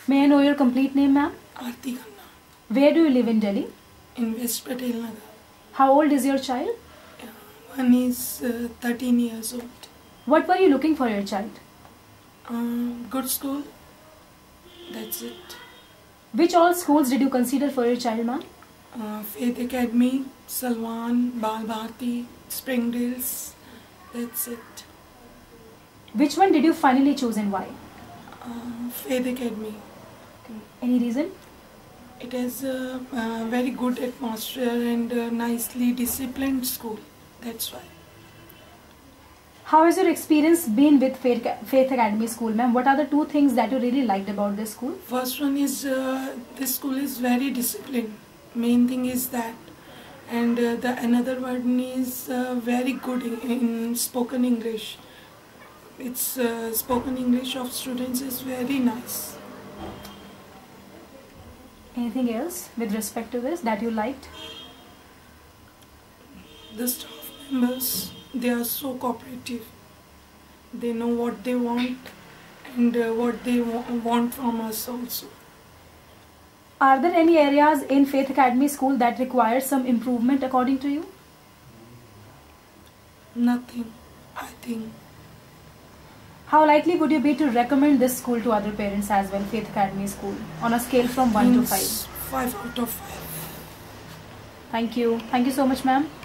May I know your complete name, ma'am? Aarti Khanna. Where do you live in Delhi? In West Patel Nagar. How old is your child? One is 13 years old. What were you looking for your child? Good school. That's it. Which all schools did you consider for your child, ma'am? Faith Academy, Salwan, Bal Bharti, Springdales. That's it. Which one did you finally choose and why? Faith Academy. Okay. Any reason? It has a very good atmosphere and a nicely disciplined school. That's why. How has your experience been with Faith Academy school, ma'am? What are the two things that you really liked about this school? First one is this school is very disciplined. Main thing is that. And the another one is very good in spoken English. Its spoken English of students is very nice. Anything else with respect to this that you liked? The staff members, they are so cooperative. They know what they want and what they want from us also. Are there any areas in Faith Academy school that require some improvement according to you? Nothing, I think. How likely would you be to recommend this school to other parents as well, Faith Academy school, on a scale from 1 to 5? 5 out of 5. Thank you. Thank you so much, ma'am.